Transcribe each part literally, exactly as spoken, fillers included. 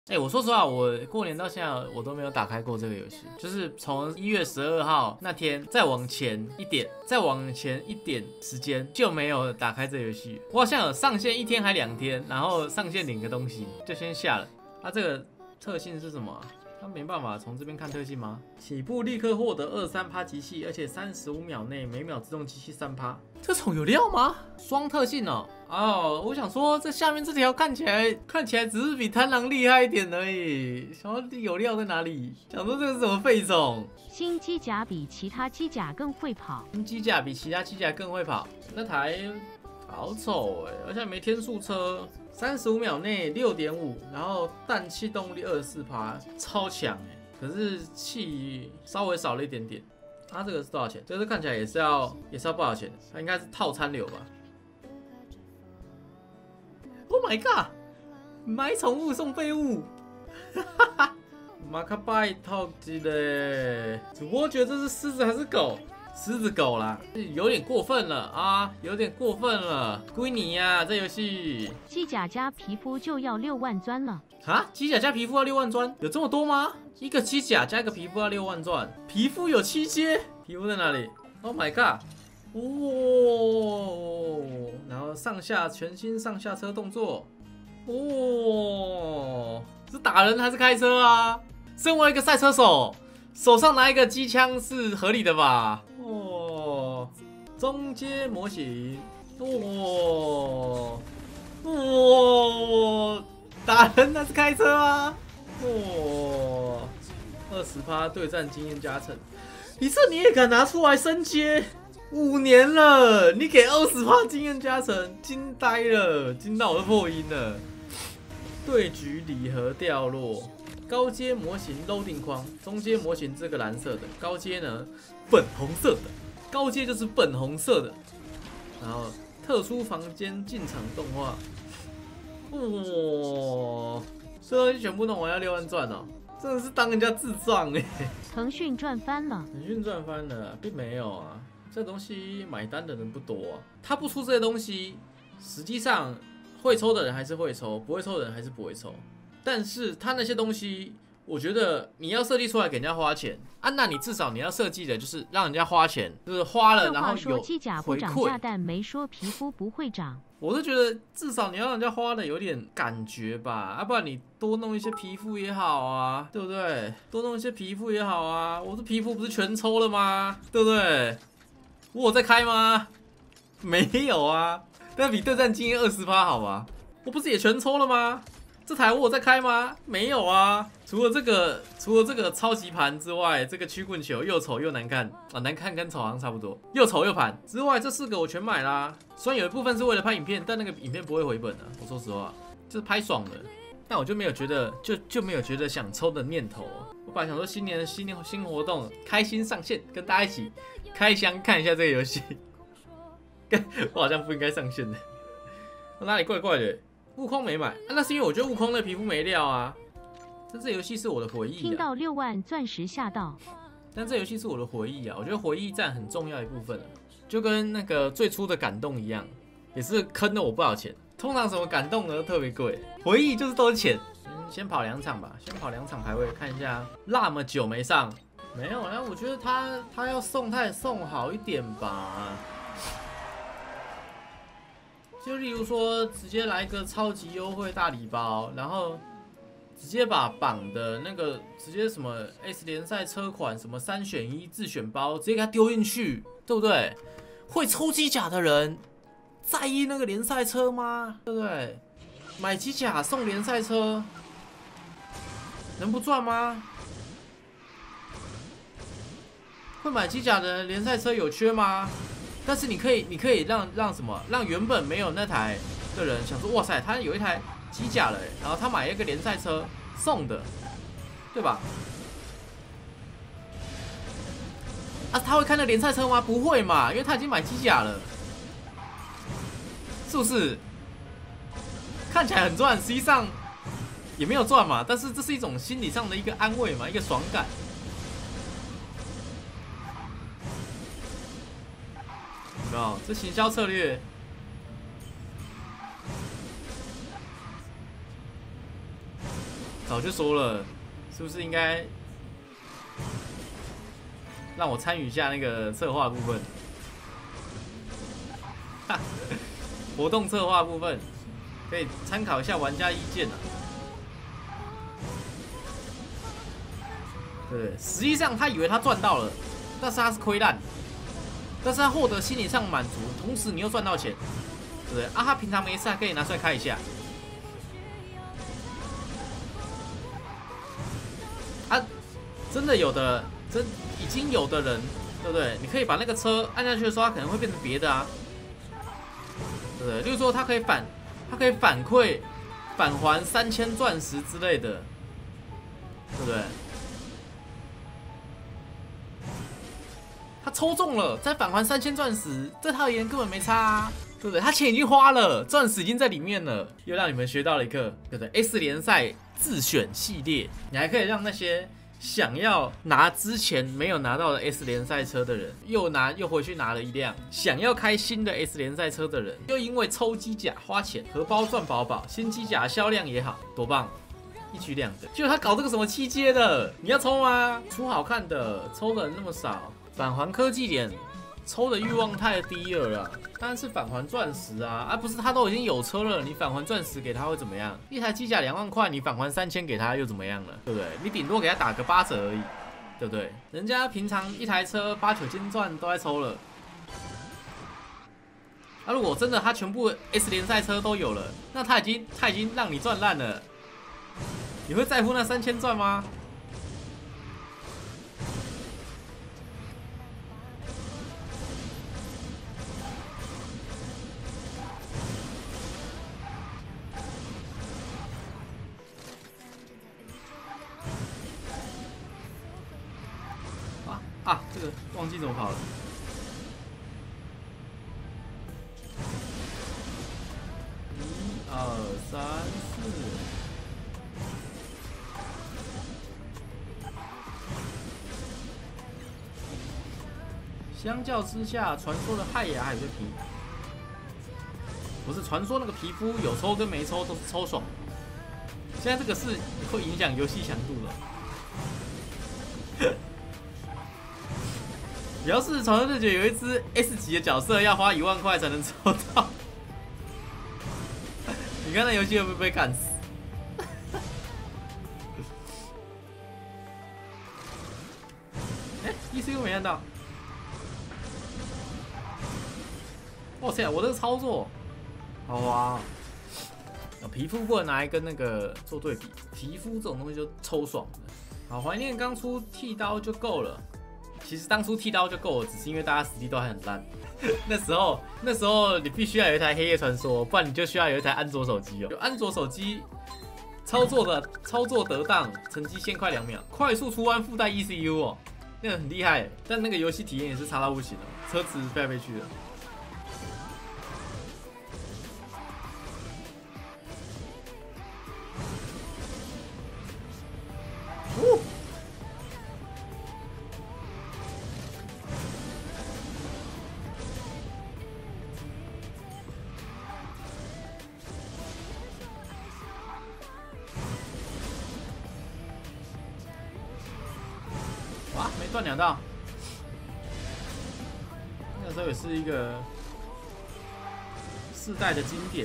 哎、欸，我说实话，我过年到现在我都没有打开过这个游戏，就是从一月十二号那天再往前一点，再往前一点时间就没有打开这个游戏。我好像有上线一天还两天，然后上线领个东西就先下了。它、啊、这个特性是什么、啊？它没办法从这边看特性吗？起步立刻获得二三趴集气，而且三十五秒内每秒自动集气三趴。这种有料吗？双特性哦。哦，我想说这下面这条看起来看起来只是比贪狼厉害一点而已。想说有料在哪里？想说这个是什么废种？ 新机甲比其他机甲更会跑。 新机甲比其他机甲更会跑。那台好丑哎，而且没天数车。三十五秒内 六点五， 然后氮气动力 二十四趴， 超强哎！可是气稍微少了一点点。它、啊、这个是多少钱？这个看起来也是要也是要不少钱，它应该是套餐流吧 ？Oh my god！ 买宠物送废物，哈哈哈！马卡拜套机的，主播觉得这是狮子还是狗？狮子狗啦，有点过分了啊，有点过分了，归你呀、啊！这游戏机甲加皮肤就要六万钻了啊！机甲加皮肤要六万钻，有这么多吗？一个机甲加一个皮肤要六万钻，皮肤有七阶，皮肤在哪里 ？Oh my god！ 哦，然后上下全新上下车动作，哦，是打人还是开车啊？身为一个赛车手，手上拿一个机枪是合理的吧？哦，中阶模型，哦，哦，打人那是开车啊！哦，二十趴对战经验加成，你这你也敢拿出来升阶？五年了，你给二十趴经验加成，惊呆了，惊到我都破音了。对局礼盒掉落。高阶模型 loading 框，中阶模型这个蓝色的，高阶呢粉红色的，高阶就是粉红色的。然后特殊房间进场动画，哇、哦，这东西全部弄完要六万钻哦，真的是当人家智障哎！ 腾讯赚翻了， 腾讯赚翻了，并没有啊，这东西买单的人不多啊，他不出这些东西，实际上会抽的人还是会抽，不会抽的人还是不会抽。但是他那些东西，我觉得你要设计出来给人家花钱啊，那你至少你要设计的就是让人家花钱，就是花了然后有机甲不涨价，但没说皮肤不会涨。 我是觉得至少你要让人家花的有点感觉吧，要、啊、不然你多弄一些皮肤也好啊，对不对？多弄一些皮肤也好啊，我这皮肤不是全抽了吗？对不对？我有在开吗？没有啊，但比对战经验 百分之二十 好吧？我不是也全抽了吗？这台我有在开吗？没有啊，除了这个，除了这个超级盘之外，这个曲棍球又丑又难看啊，难看跟丑好像差不多，又丑又盘之外，这四个我全买啦。虽然有一部分是为了拍影片，但那个影片不会回本的、啊。我说实话，就是拍爽的，但我就没有觉得，就就没有觉得想抽的念头。我本来想说新年的新年新活动，开心上线，跟大家一起开箱看一下这个游戏。我好像不应该上线的，我哪里怪怪的？悟空没买、啊，那是因为我觉得悟空的皮肤没料啊。但这游戏是我的回忆、啊。 听到六万钻石吓到。 但这游戏是我的回忆啊，我觉得回忆占很重要一部分、啊、就跟那个最初的感动一样，也是坑了我不少钱。通常什么感动呢都特别贵，回忆就是都是钱。嗯，先跑两场吧，先跑两场排位看一下。那么久没上，没有啊？我觉得他他要送他也送好一点吧。就例如说，直接来个超级优惠大礼包，然后直接把绑的那个直接什么 S 联赛车款什么三选一自选包，直接给他丢进去，对不对？会抽机甲的人在意那个联赛车吗？对不对？买机甲送联赛车，能不赚吗？会买机甲的人联赛车有缺吗？但是你可以，你可以让让什么？让原本没有那台的人想说，哇塞，他有一台机甲了，然后他买一个联赛车送的，对吧？啊，他会开那联赛车吗？不会嘛，因为他已经买机甲了，是不是？看起来很赚，实际上也没有赚嘛。但是这是一种心理上的一个安慰嘛，一个爽感。有没有？这行销策略。 早就说了，是不是应该让我参与一下那个策划部分？活动策划部分可以参考一下玩家意见啊。对不对？实际上他以为他赚到了，但是他是亏烂，但是他获得心理上满足，同时你又赚到钱，对不对？啊，他平常没事还可以拿出来开一下。啊，真的有的，真已经有的人，对不对？你可以把那个车按下去的时候，它可能会变成别的啊，对不对？例如说，它可以反，它可以反馈返还三千钻石之类的，对不对？他抽中了，再返还三千钻石，对他而言根本没差啊，对不对？他钱已经花了，钻石已经在里面了，又让你们学到了一课，对不对 ？S 联赛自选系列，你还可以让那些想要拿之前没有拿到的 S 联赛车的人，又拿又回去拿了一辆；想要开新的 S 联赛车的人，又因为抽机甲花钱，荷包赚饱饱，新机甲销量也好，多棒！一举两得。就他搞这个什么七阶的，你要抽吗？出好看的，抽的人那么少。返还科技点，抽的欲望太低了啦。当然是返还钻石啊，而、啊、不是他都已经有车了，你返还钻石给他会怎么样？一台机甲两万块，你返还三千给他又怎么样了？对不对？你顶多给他打个八折而已，对不对？人家平常一台车八九千钻都在抽了。啊，如果真的他全部 S 联赛车都有了，那他已经他已经让你赚烂了，你会在乎那三千钻吗？啊，这个忘记怎么跑了。一二三四。相较之下，传说的害牙还有个皮，不是传说那个皮肤有抽跟没抽都是抽爽。现在这个是会影响游戏强度的。只要是传说对决有一只 S 级的角色，要花一万块才能抽到。你看那游戏会不会被干死？哎、欸、，E C U 没按到。哇塞，我这个操作好滑、哦！皮肤不能拿来跟那个做对比，皮肤这种东西就抽爽的。好，怀念刚出剃刀就够了。其实当初剃刀就够了，只是因为大家实力都还很烂。那时候，那时候你必须要有一台黑夜传说，不然你就需要有一台安卓手机哦。有安卓手机操作的操作得当，成绩先快两秒，快速出弯附带 E C U 哦，那个很厉害。但那个游戏体验也是差到不行哦，车子飞来飞去的。哦哇，没断两道，那个时候也是一个世代的经典。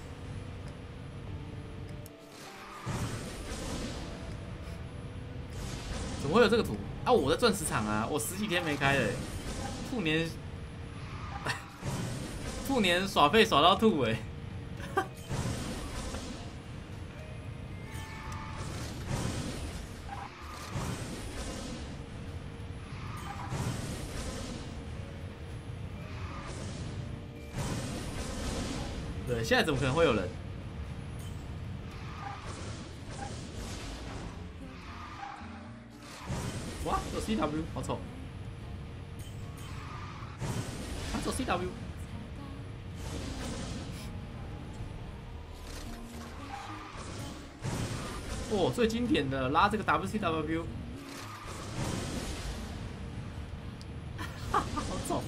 怎么会有这个图啊？我的钻石厂啊，我十几天没开了、欸，兔年，兔年耍废耍到吐哎、欸。对，现在怎么可能会有人？哇，有 C W， 好丑！啊，走 C W。哦，最经典的拉这个 W C W， 好丑！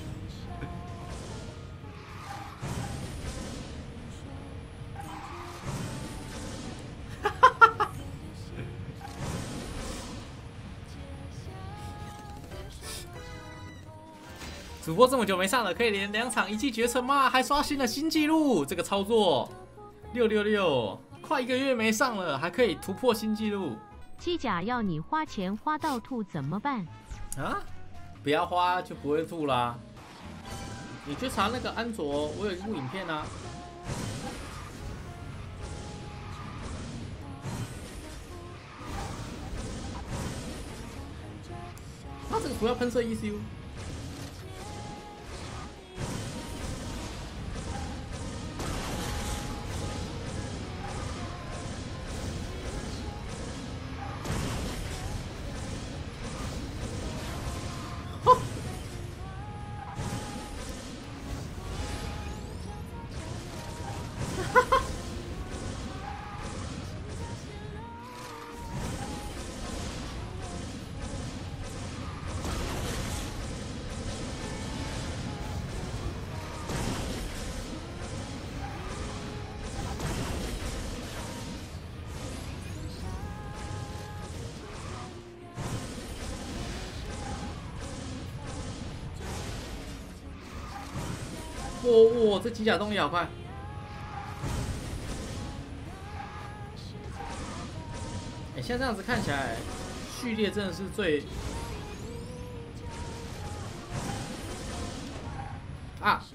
主播这么久没上了，可以连两场一骑绝尘吗？还刷新了新纪录，这个操作六六六，快一个月没上了，还可以突破新纪录。 机甲要你花钱花到吐怎么办？ 啊，不要花就不会吐啦。你去查那个安卓，我有一部影片啊。它这个主要喷射 E C U。哇哇，这机甲动力好快！哎、欸，像这样子看起来，序列真的是最啊！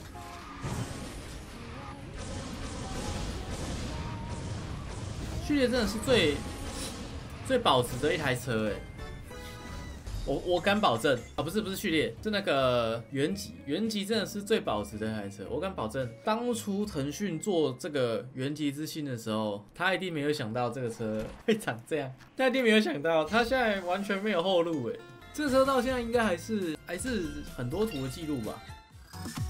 序列真的是最最保值的一台车哎。我我敢保证啊，不是不是序列，是那个原级，原级真的是最保值的一台车。我敢保证，当初腾讯做这个原级之星的时候，他一定没有想到这个车会长这样，他一定没有想到，他现在完全没有后路哎。这车到现在应该还是还是很多图的记录吧。